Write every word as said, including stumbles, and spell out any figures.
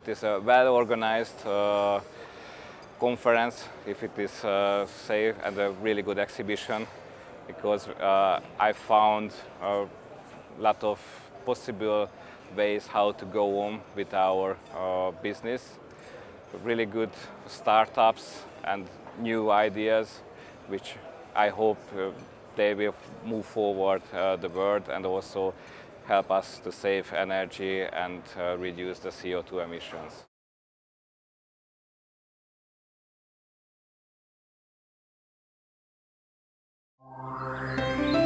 it is a well-organized uh, conference, if it is uh, safe, and a really good exhibition, because uh, I found a lot of possible ways how to go on with our uh, business. Really good startups and new ideas, which I hope uh, they will move forward uh, the world and also help us to save energy and uh, reduce the C O two emissions. Thank you.